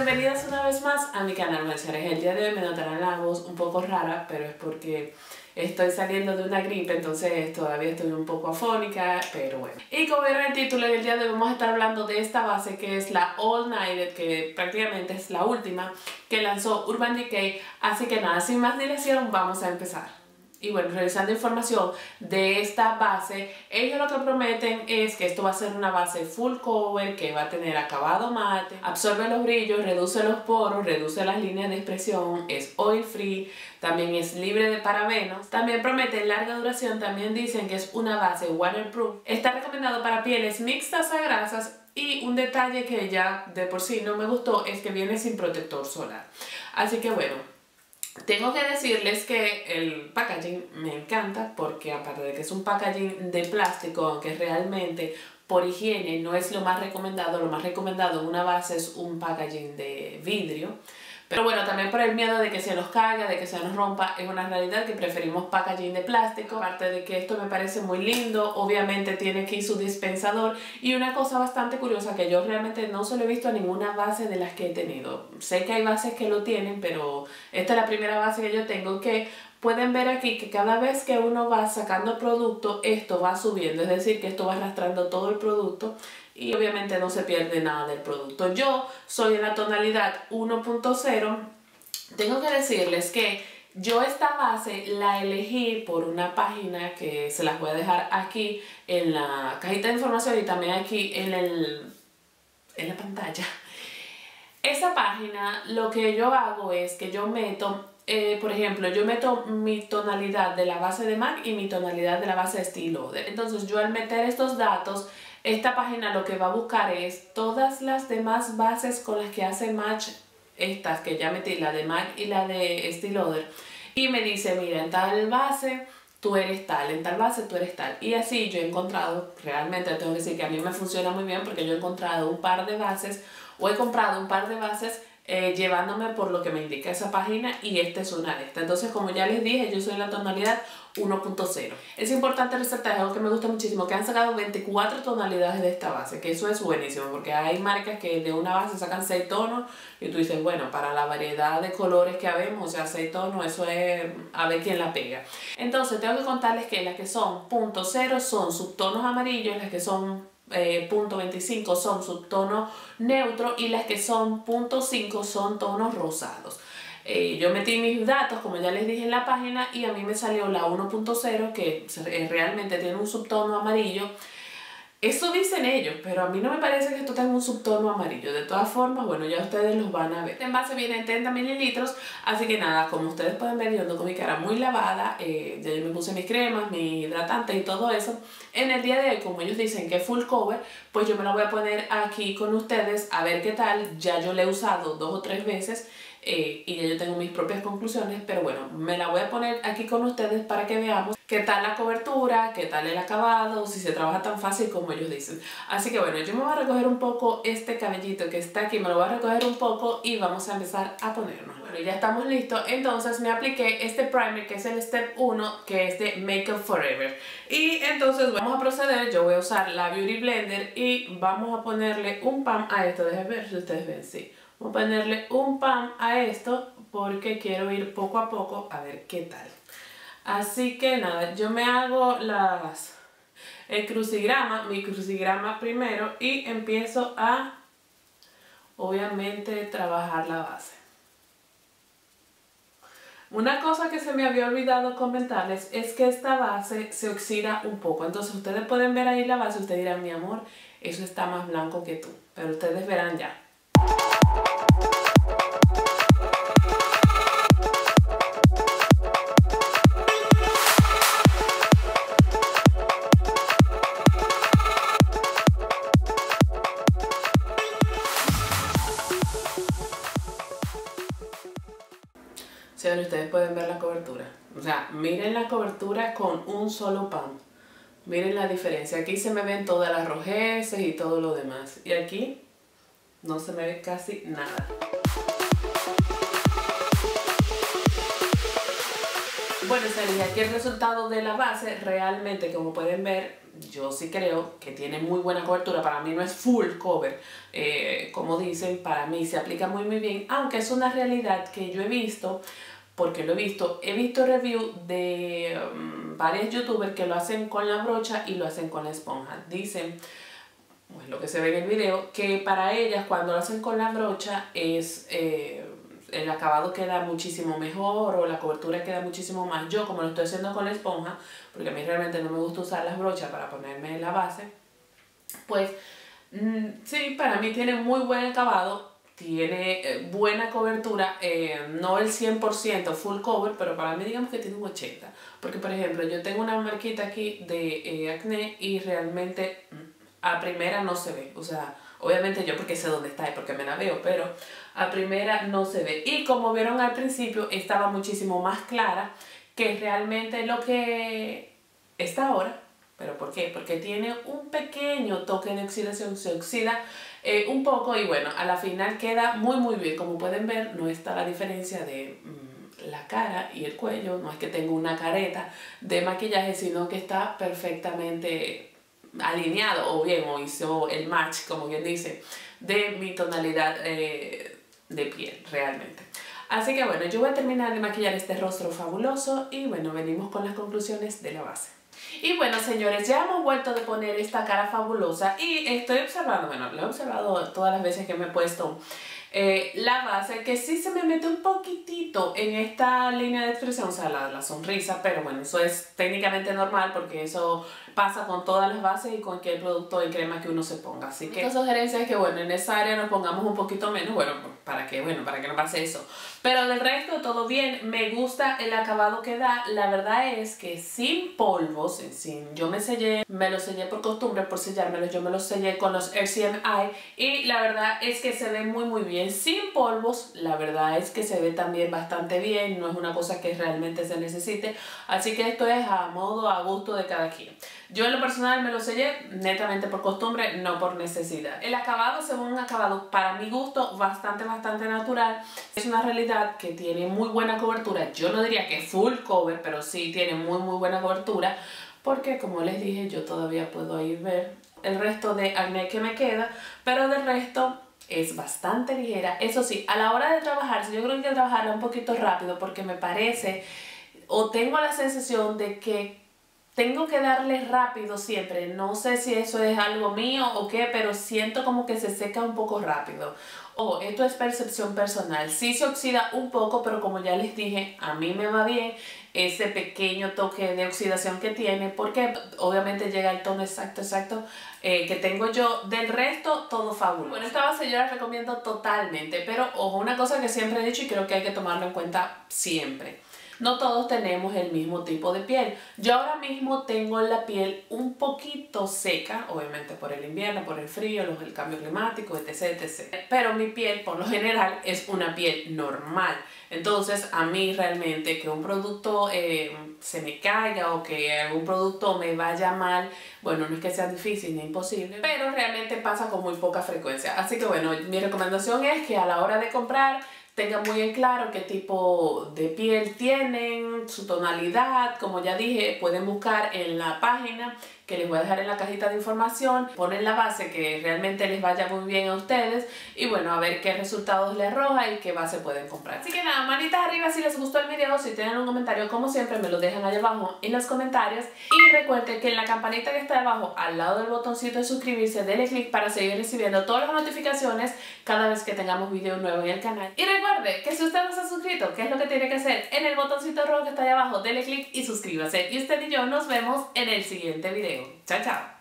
bienvenidas una vez más a mi canal Mercedes. El día de hoy me notarán la voz un poco rara, pero es porque estoy saliendo de una gripe, entonces todavía estoy un poco afónica, pero bueno. Y como vieron el título, el día de hoy vamos a estar hablando de esta base que es la All Nighted, que prácticamente es la última que lanzó Urban Decay. Así que nada, sin más dilación, vamos a empezar. Y bueno, revisando información de esta base, ellos lo que prometen es que esto va a ser una base full cover, que va a tener acabado mate, absorbe los brillos, reduce los poros, reduce las líneas de expresión, es oil free, también es libre de parabenos, también prometen larga duración, también dicen que es una base waterproof, está recomendado para pieles mixtas a grasas. Y un detalle que ya de por sí no me gustó es que viene sin protector solar. Así que bueno, tengo que decirles que el packaging me encanta porque aparte de que es un packaging de plástico, aunque realmente por higiene no es lo más recomendado en una base es un packaging de vidrio. Pero bueno, también por el miedo de que se nos caiga, de que se nos rompa, es una realidad que preferimos packaging de plástico. Aparte de que esto me parece muy lindo, obviamente tiene aquí su dispensador. Y una cosa bastante curiosa que yo realmente no se lo he visto a ninguna base de las que he tenido. Sé que hay bases que lo tienen, pero esta es la primera base que yo tengo, que pueden ver aquí que cada vez que uno va sacando producto, esto va subiendo. Es decir, que esto va arrastrando todo el producto. Y obviamente no se pierde nada del producto. Yo soy en la tonalidad 1.0. Tengo que decirles que yo esta base la elegí por una página que se las voy a dejar aquí en la cajita de información y también aquí en la pantalla. Esa página, lo que yo hago es que yo meto, por ejemplo, yo meto mi tonalidad de la base de MAC y mi tonalidad de la base de Estée Lauder. Entonces yo al meter estos datos, esta página lo que va a buscar es todas las demás bases con las que hace match estas que ya metí, la de MAC y la de Estée Lauder. Y me dice, mira, en tal base tú eres tal, en tal base tú eres tal. Y así yo he encontrado, realmente tengo que decir que a mí me funciona muy bien porque yo he encontrado un par de bases o he comprado un par de bases llevándome por lo que me indica esa página y esta es una de estas. Entonces, como ya les dije, yo soy en la tonalidad 1.0. Es importante resaltar, es algo que me gusta muchísimo, que han sacado 24 tonalidades de esta base, que eso es buenísimo, porque hay marcas que de una base sacan 6 tonos y tú dices, bueno, para la variedad de colores que habemos, o sea, 6 tonos, eso es a ver quién la pega. Entonces, tengo que contarles que las que son .0 son subtonos amarillos, las que son .25 son subtono neutro y las que son .5 son tonos rosados. Yo metí mis datos, como ya les dije en la página, y a mí me salió la 1.0 que realmente tiene un subtono amarillo. Eso dicen ellos, pero a mí no me parece que esto tenga un subtono amarillo. De todas formas, bueno, ya ustedes los van a ver. Este envase viene en 30 mililitros, así que nada, como ustedes pueden ver, yo ando con mi cara muy lavada. Ya yo me puse mis cremas, mi hidratante y todo eso. En el día de hoy, como ellos dicen que es full cover, pues yo me la voy a poner aquí con ustedes a ver qué tal. Ya yo la he usado 2 o 3 veces. Y ya yo tengo mis propias conclusiones, pero bueno, me la voy a poner aquí con ustedes para que veamos qué tal la cobertura, qué tal el acabado, si se trabaja tan fácil como ellos dicen. Así que bueno, yo me voy a recoger un poco este cabellito que está aquí, me lo voy a recoger un poco y vamos a empezar a ponernos. Bueno, ya estamos listos, entonces me apliqué este primer que es el Step 1, que es de Makeup Forever. Y entonces vamos a proceder, yo voy a usar la Beauty Blender y vamos a ponerle un pam a esto, déjenme ver si ustedes ven, sí. Voy a ponerle un pam a esto porque quiero ir poco a poco a ver qué tal. Así que nada, yo me hago mi crucigrama primero y empiezo a, obviamente, trabajar la base. Una cosa que se me había olvidado comentarles es que esta base se oxida un poco. Entonces ustedes pueden ver ahí la base, ustedes dirán, mi amor, eso está más blanco que tú. Pero ustedes verán ya. Sí, ustedes pueden ver la cobertura. O sea, miren la cobertura con un solo pan. Miren la diferencia. Aquí se me ven todas las rojeces y todo lo demás. Y aquí no se me ve casi nada. Bueno, sería aquí el resultado de la base. Realmente, como pueden ver, yo sí creo que tiene muy buena cobertura. Para mí no es full cover, como dicen, para mí se aplica muy bien, aunque es una realidad que yo he visto, porque lo he visto review de varios youtubers que lo hacen con la brocha y lo hacen con la esponja. Dicen, pues lo que se ve en el video, que para ellas cuando lo hacen con la brocha es el acabado queda muchísimo mejor o la cobertura queda muchísimo más. Yo como lo estoy haciendo con la esponja, porque a mí realmente no me gusta usar las brochas para ponerme la base, pues sí, para mí tiene muy buen acabado, tiene buena cobertura, no el 100% full cover, pero para mí digamos que tiene un 80%. Porque por ejemplo yo tengo una marquita aquí de acné y realmente a primera no se ve, o sea, obviamente yo porque sé dónde está y porque me la veo, pero a primera no se ve. Y como vieron al principio, estaba muchísimo más clara que realmente lo que está ahora. ¿Pero por qué? Porque tiene un pequeño toque de oxidación, se oxida un poco y bueno, a la final queda muy bien. Como pueden ver, no está la diferencia de la cara y el cuello, no es que tengo una careta de maquillaje, sino que está perfectamente alineado o bien, o hizo el match, como quien dice, de mi tonalidad de piel realmente. Así que bueno, yo voy a terminar de maquillar este rostro fabuloso y bueno, venimos con las conclusiones de la base. Y bueno, señores, ya hemos vuelto de poner esta cara fabulosa y estoy observando, bueno, lo he observado todas las veces que me he puesto la base, que sí se me mete un poquitito en esta línea de expresión, o sea, la sonrisa, pero bueno, eso es técnicamente normal porque eso pasa con todas las bases y con cualquier producto de crema que uno se ponga. Así que esta sugerencia es que bueno, en esa área nos pongamos un poquito menos, bueno, para que no pase eso. Pero del resto todo bien, me gusta el acabado que da. La verdad es que sin polvos, yo me lo sellé por costumbre, por sellármelos, yo me los sellé con los RCMI y la verdad es que se ve muy bien. Sin polvos, la verdad es que se ve también bastante bien, no es una cosa que realmente se necesite, así que esto es a modo, a gusto de cada quien. Yo en lo personal me lo sellé netamente por costumbre, no por necesidad. El acabado se ve un acabado para mi gusto bastante natural. Es una realidad que tiene muy buena cobertura. Yo no diría que full cover, pero sí tiene muy buena cobertura. Porque como les dije, yo todavía puedo ir ver el resto de acné que me queda. Pero del resto es bastante ligera. Eso sí, a la hora de trabajar, yo creo que hay que trabajarla un poquito rápido porque me parece, o tengo la sensación de que tengo que darle rápido siempre. No sé si eso es algo mío o qué, pero siento como que se seca un poco rápido. Esto es percepción personal. Sí se oxida un poco, pero como ya les dije, a mí me va bien ese pequeño toque de oxidación que tiene, porque obviamente llega el tono exacto que tengo yo. Del resto, todo fabuloso. Bueno, esta base yo la recomiendo totalmente, pero ojo, una cosa que siempre he dicho y creo que hay que tomarlo en cuenta siempre. No todos tenemos el mismo tipo de piel. Yo ahora mismo tengo la piel un poquito seca, obviamente por el invierno, por el frío, el cambio climático, etc. Pero mi piel, por lo general, es una piel normal. Entonces, a mí realmente que un producto se me caiga o que algún producto me vaya mal, bueno, no es que sea difícil ni imposible, pero realmente pasa con muy poca frecuencia. Así que bueno, mi recomendación es que a la hora de comprar, tengan muy en claro qué tipo de piel tienen, su tonalidad. Como ya dije, pueden buscar en la página que les voy a dejar en la cajita de información, ponen la base que realmente les vaya muy bien a ustedes y bueno, a ver qué resultados les arroja y qué base pueden comprar. Así que nada, manitas arriba si les gustó el video, si tienen un comentario como siempre me lo dejan allá abajo en los comentarios y recuerden que en la campanita que está abajo al lado del botoncito de suscribirse, denle click para seguir recibiendo todas las notificaciones cada vez que tengamos video nuevo en el canal. Y recuerde que si usted no se ha suscrito, ¿qué es lo que tiene que hacer? En el botoncito rojo que está allá abajo, denle click y suscríbase. Y usted y yo nos vemos en el siguiente video. Chao, chao.